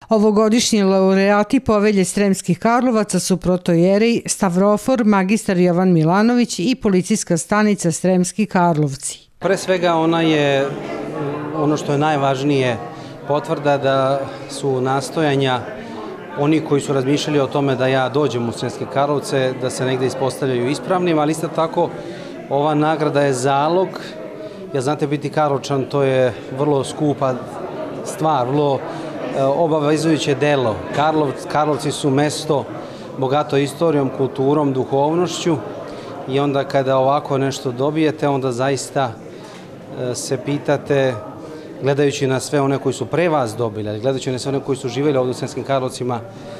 Ovogodišnji laureati Povelje Sremskih Karlovaca su protojerej Stavrofor, magistar Jovan Milanović i policijska stanica Sremski Karlovci. Pre svega ona je, ono što je najvažnije, potvrda da su nastojanja oni koji su razmišljali o tome da ja dođem u Sremske Karlovce, da se negde ispostavljaju ispravnim, ali isto tako ova nagrada je zalog, jer znate, biti Karlovčan to je vrlo skupa stvar, vrlo obavezujuće delo. Karlovci su mesto bogato istorijom, kulturom, duhovnošću i onda kada ovako nešto dobijete, onda zaista se pitate, gledajući na sve one koji su pre vas dobili, ali gledajući na sve one koji su živjeli ovdje u Sremskim Karlovcima,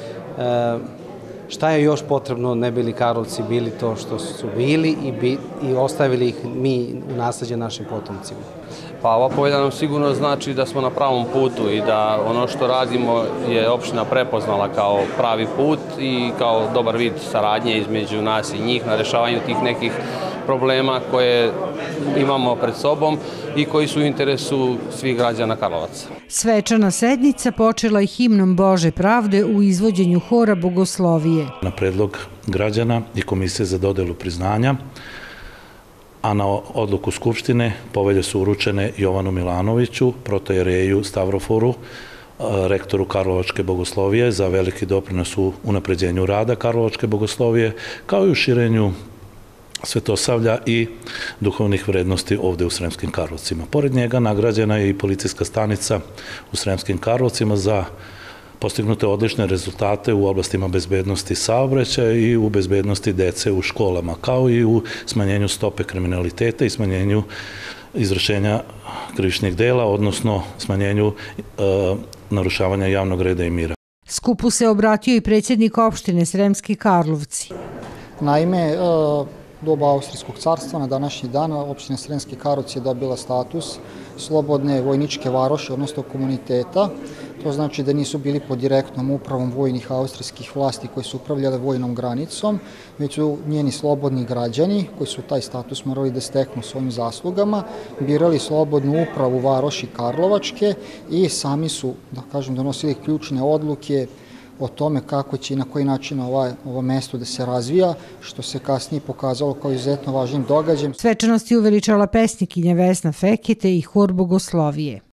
šta je još potrebno ne bili Karlovci bili to što su bili i ostavili ih mi u nasleđe našim potomcima. Pa ova povelja nam sigurno znači da smo na pravom putu i da ono što radimo je opština prepoznala kao pravi put i kao dobar vid saradnje između nas i njih na rešavanju tih nekih problema koje imamo pred sobom i koji su u interesu svih građana Karlovaca. Svečana sednica počela je himnom Bože pravde u izvođenju hora Bogoslovije. Na predlog građana i Komisije za dodelu priznanja, a na odluku Skupštine povelje su uručene Jovanu Milanoviću, protojereju Stavroforu, rektoru Karlovačke bogoslovije za veliki doprinos u unapređenju rada Karlovačke bogoslovije, kao i u širenju svetosavlja i duhovnih vrednosti ovde u Sremskim Karlovcima. Pored njega nagrađena je i policijska stanica u Sremskim Karlovcima za postignute odlične rezultate u oblastima bezbednosti saobraćaja i u bezbednosti dece u školama, kao i u smanjenju stope kriminaliteta i smanjenju izvršenja krivičnih dela, odnosno smanjenju narušavanja javnog reda i mira. Skupu se obratio i predsjednik opštine Sremski Karlovci. Naime, doba Austrijskog carstva na današnji dan opština Sremski Karlovci je dobila status slobodne vojničke varoši, odnosno komuniteta. To znači da nisu bili pod direktnom upravom vojnih austrijskih vlasti koji su upravljale vojnom granicom, već su njeni slobodni građani koji su taj status morali da steknu svojim zaslugama, birali slobodnu upravu varoši Karlovačke i sami su, da kažem, donosili ključne odluke o tome kako će i na koji način ovo mesto da se razvija, što se kasnije pokazalo kao izuzetno važnim događajem. Svečanost je uveličala pesnikinja Vesna Fekete i hor Bogoslovije.